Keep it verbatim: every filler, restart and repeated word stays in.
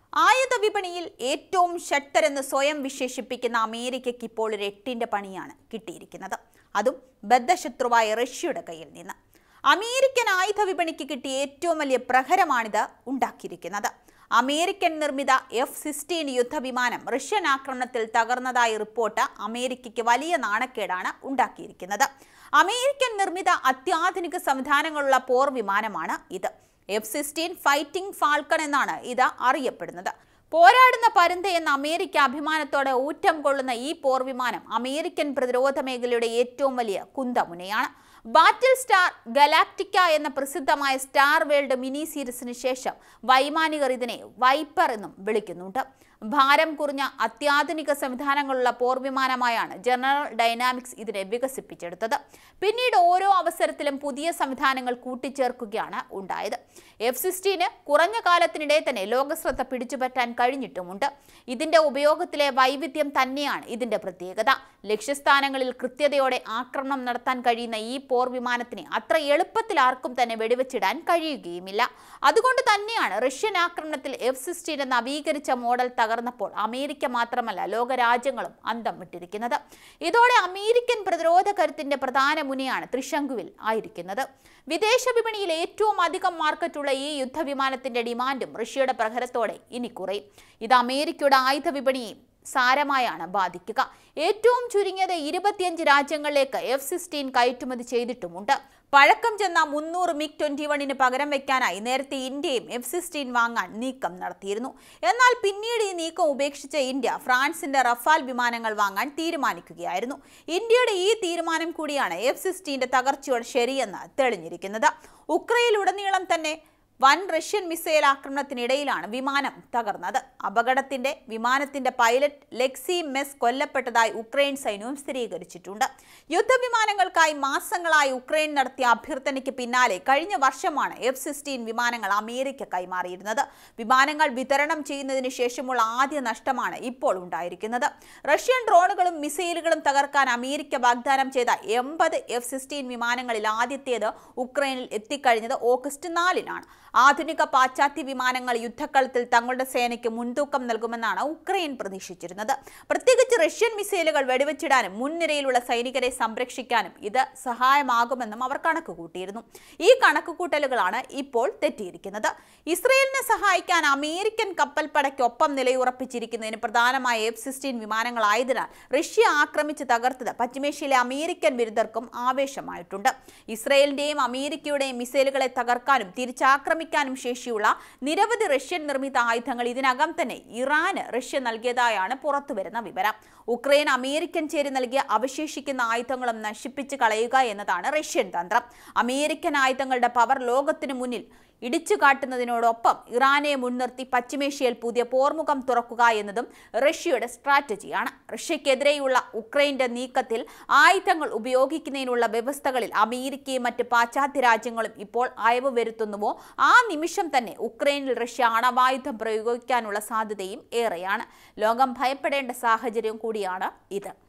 ആയുധ വിപണിയിൽ ഏറ്റവും ശക്തരെന്ന് സ്വയം വിശേഷിപ്പിക്കുന്ന അമേരിക്കയ്ക്ക് ഇപ്പോൾ ഒരു എട്ടിന്റെ പണിയാണ് കിട്ടിയിരിക്കുന്നത്. അതും ബദ്ധശത്രുവായ റഷ്യയുടെ കയ്യിൽ നിന്ന്. അമേരിക്കൻ ആയുധ വിപണിക്ക് കിട്ടിയ ഏറ്റവും വലിയ പ്രഹരമാണിത് ഉണ്ടാക്കിയിരിക്കുന്നത്. അമേരിക്കൻ നിർമ്മിത എഫ് സിക്സ്റ്റീൻ യുദ്ധവിമാനം റഷ്യൻ ആക്രമണത്തിൽ തകർന്നതായി റിപ്പോർട്ട് അമേരിക്കയ്ക്ക് വലിയ നാണക്കേടാണ് ഉണ്ടാക്കിയിരിക്കുന്നത്. അമേരിക്കൻ നിർമ്മിത അത്യാധുനിക സംവിധാനങ്ങളുള്ള പോർ വിമാനമാണ് ഇത്. എഫ് സിക്സ്റ്റീൻ ഫൈറ്റിംഗ് ഫാൽക്കൺ എന്നാണ് ഇത് അറിയപ്പെടുന്നത്. പോരാടുന്ന പരുന്ത് എന്ന അമേരിക്ക അഭിമാനത്തോടെ ഊറ്റം കൊള്ളുന്ന ഈ പോർ വിമാനം അമേരിക്കൻ പ്രതിരോധ മേഖലയുടെ ഏറ്റവും വലിയ കുന്തമുനയാണ്. ബാറ്റിൽ സ്റ്റാർ ഗലാക്റ്റിക്ക എന്ന പ്രസിദ്ധമായ സ്റ്റാർ വേൾഡ് മിനി സീരീസിന് ശേഷം വൈമാനികർ ഇതിനെ വൈപ്പർ എന്നും വിളിക്കുന്നുണ്ട്. ഭാരം കുറഞ്ഞ അത്യാധുനിക സംവിധാനങ്ങളുള്ള പോർ വിമാനമായാണ് ജനറൽ ഡൈനാമിക്സ് ഇതിനെ വികസിപ്പിച്ചെടുത്തത്. പിന്നീട് ഓരോ അവസരത്തിലും പുതിയ സംവിധാനങ്ങൾ കൂട്ടിച്ചേർക്കുകയാണ് ഉണ്ടായത്. എഫ് സിക്സ്റ്റീന് കുറഞ്ഞ കാലത്തിനിടെ തന്നെ ലോകശ്രദ്ധ പിടിച്ചുപറ്റാൻ കഴിഞ്ഞിട്ടുമുണ്ട്. ഇതിന്റെ ഉപയോഗത്തിലെ വൈവിധ്യം തന്നെയാണ് ഇതിന്റെ പ്രത്യേകത. ലക്ഷ്യസ്ഥാനങ്ങളിൽ കൃത്യതയോടെ ആക്രമണം നടത്താൻ കഴിയുന്ന ഈ പോർ വിമാനത്തിന് അത്ര എളുപ്പത്തിൽ ആർക്കും തന്നെ വെടിവെച്ചിടാൻ കഴിയുകയുമില്ല. അതുകൊണ്ട് തന്നെയാണ് റഷ്യൻ ആക്രമണത്തിൽ എഫ് സിക്സ്റ്റീൻ നവീകരിച്ച മോഡൽ തകർന്നപ്പോൾ അമേരിക്ക മാത്രമല്ല ലോകരാജ്യങ്ങളും അന്തം വിട്ടിരിക്കുന്നത്. ഇതോടെ അമേരിക്കൻ പ്രതിരോധ കരുത്തിന്റെ പ്രധാന മുനയാണ് ത്രിശങ്കുവിൽ ആയിരിക്കുന്നത്. വിദേശ വിപണിയിൽ ഏറ്റവും അധികം മാർക്കറ്റുള്ള ഈ യുദ്ധവിമാനത്തിന്റെ ഡിമാൻഡും റഷ്യയുടെ പ്രഹരത്തോടെ ഇനി കുറയും. ഇത് അമേരിക്കയുടെ ആയുധ വിപണിയെ സാരമായാണ് ബാധിക്കുക. ഏറ്റവും ചുരുങ്ങിയത് ഇരുപത്തിയഞ്ച് രാജ്യങ്ങളിലേക്ക് എഫ് സിക്സ്റ്റീൻ കയറ്റുമതി ചെയ്തിട്ടുമുണ്ട്. പഴക്കം ചെന്ന മുന്നൂറ് മിഗ് ട്വന്റി വണ്ണിന് പകരം വെക്കാനായി നേരത്തെ ഇന്ത്യയും എഫ് സിക്സ്റ്റീൻ വാങ്ങാൻ നീക്കം നടത്തിയിരുന്നു. എന്നാൽ പിന്നീട് ഈ നീക്കം ഉപേക്ഷിച്ച ഇന്ത്യ ഫ്രാൻസിന്റെ റഫാൽ വിമാനങ്ങൾ വാങ്ങാൻ തീരുമാനിക്കുകയായിരുന്നു. ഇന്ത്യയുടെ ഈ തീരുമാനം കൂടിയാണ് എഫ് സിക്സ്റ്റീന്റെ തകർച്ചയോട് ശരിയെന്ന് തെളിഞ്ഞിരിക്കുന്നത്. ഉക്രൈനിലുടനീളം തന്നെ വൻ റഷ്യൻ മിസൈൽ ആക്രമണത്തിനിടയിലാണ് വിമാനം തകർന്നത്. അപകടത്തിന്റെ വിമാനത്തിന്റെ പൈലറ്റ് ലെക്സി മെസ് കൊല്ലപ്പെട്ടതായി ഉക്രൈൻ സൈന്യവും സ്ഥിരീകരിച്ചിട്ടുണ്ട്. യുദ്ധവിമാനങ്ങൾക്കായി മാസങ്ങളായി ഉക്രൈൻ നടത്തിയ അഭ്യർത്ഥനയ്ക്ക് പിന്നാലെ കഴിഞ്ഞ വർഷമാണ് എഫ് സിക്സ്റ്റീൻ വിമാനങ്ങൾ അമേരിക്ക കൈമാറിയിരുന്നത്. വിമാനങ്ങൾ വിതരണം ചെയ്യുന്നതിന് ശേഷമുള്ള ആദ്യ നഷ്ടമാണ് ഇപ്പോൾ ഉണ്ടായിരിക്കുന്നത്. റഷ്യൻ ഡ്രോണുകളും മിസൈലുകളും തകർക്കാൻ അമേരിക്ക വാഗ്ദാനം ചെയ്ത എൺപത് എഫ് സിക്സ്റ്റീൻ വിമാനങ്ങളിൽ ആദ്യത്തേത് ഉക്രൈനിൽ എത്തിക്കഴിഞ്ഞത് ഓഗസ്റ്റ് നാലിനാണ്. ആധുനിക പാശ്ചാത്യ വിമാനങ്ങൾ യുദ്ധക്കളത്തിൽ തങ്ങളുടെ സേനയ്ക്ക് മുൻതൂക്കം നൽകുമെന്നാണ് ഉക്രൈൻ പ്രതീക്ഷിച്ചിരുന്നത്. പ്രത്യേകിച്ച് റഷ്യൻ മിസൈലുകൾ വെടിവെച്ചിടാനും മുൻനിരയിലുള്ള സൈനികരെ സംരക്ഷിക്കാനും ഇത് സഹായമാകുമെന്നും അവർ കണക്കുകൂട്ടിയിരുന്നു. ഈ കണക്കുകൂട്ടലുകളാണ് ഇപ്പോൾ തെറ്റിയിരിക്കുന്നത്. ഇസ്രയേലിനെ സഹായിക്കാൻ അമേരിക്കൻ കപ്പൽപ്പടയ്ക്കൊപ്പം നിലയുറപ്പിച്ചിരിക്കുന്നതിന് പ്രധാനമായ എഫ് സിക്സ്റ്റീൻ വിമാനങ്ങളായതിനാൽ റഷ്യ ആക്രമിച്ച് തകർത്തത് പശ്ചിമേഷ്യയിലെ അമേരിക്കൻ വിരുദ്ധർക്കും ആവേശമായിട്ടുണ്ട്. ഇസ്രയേലിന്റെയും അമേരിക്കയുടെയും മിസൈലുകളെ തകർക്കാനും തിരിച്ചാക്രമിക്കാനും ശേഷിയുള്ള നിരവധി റഷ്യൻ നിർമ്മിത ആയുധങ്ങൾ ഇതിനകം തന്നെ ഇറാന് റഷ്യ നൽകിയതായാണ് പുറത്തുവരുന്ന വിവരം. ഉക്രൈൻ അമേരിക്കൻ ചേരി നൽകിയ അവശേഷിക്കുന്ന ആയുധങ്ങളും നശിപ്പിച്ച് കളയുക എന്നതാണ് റഷ്യൻ തന്ത്രം. അമേരിക്കൻ ആയുധങ്ങളുടെ പവർ ലോകത്തിനു മുന്നിൽ ഇടിച്ചു കാട്ടുന്നതിനോടൊപ്പം ഇറാനെ മുൻനിർത്തി പശ്ചിമേഷ്യയിൽ പുതിയ പോർമുഖം തുറക്കുക എന്നതും റഷ്യയുടെ സ്ട്രാറ്റജിയാണ്. റഷ്യക്കെതിരെയുള്ള ഉക്രൈന്റെ നീക്കത്തിൽ ആയുധങ്ങൾ ഉപയോഗിക്കുന്നതിനുള്ള വ്യവസ്ഥകളിൽ അമേരിക്കയും മറ്റ് പാശ്ചാത്യ രാജ്യങ്ങളും ഇപ്പോൾ അയവ് വരുത്തുന്നുവോ ആ നിമിഷം തന്നെ ഉക്രൈനിൽ റഷ്യ അണവായുധം പ്രയോഗിക്കാനുള്ള സാധ്യതയും ഏറെയാണ്. ലോകം ഭയപ്പെടേണ്ട സാഹചര്യം കൂടിയാണ് ഇത്.